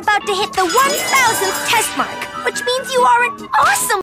about to hit the 1000th test mark, which means you are an awesome